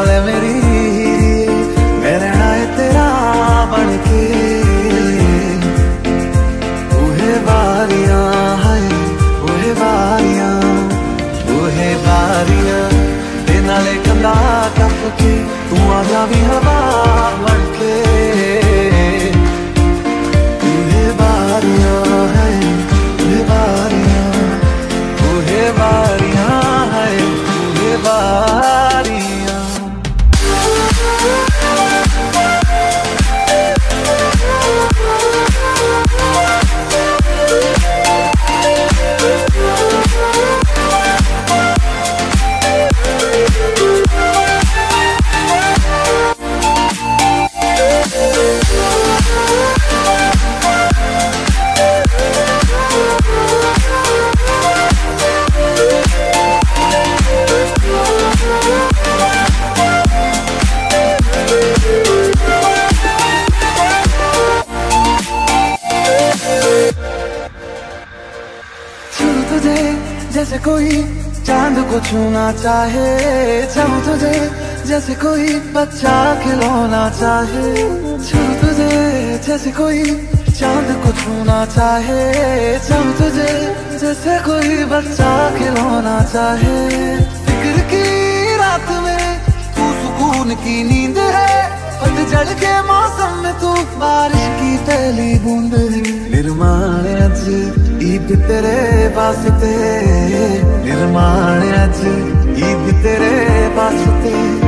नाले मेरी मैं रहना है तेरा बन के। बूहे बारियां है बूहे बारियां बूहे बारियां ते नाले कंधा टप के तू आ जावी हवा बन के। बूहे बारियां है बूहे बारियां बूहे बारियां है बूहे बारियां। जैसे कोई चांद को छूना चाहे, चाहूं तुझे जैसे कोई बच्चा खिलौना चाहे। छू तुझे जैसे कोई चांद को छूना चाहे, चाहूं तुझे जैसे कोई बच्चा खिलौना चाहे। फिक्र की रात में तू सुकून की नींद है, पतझड़ के मौसम में तू बारिश की पहली बूंद है। निर्माण अज ईद तेरे वास्ते, निर्माण अज ईद तेरे वास्ते।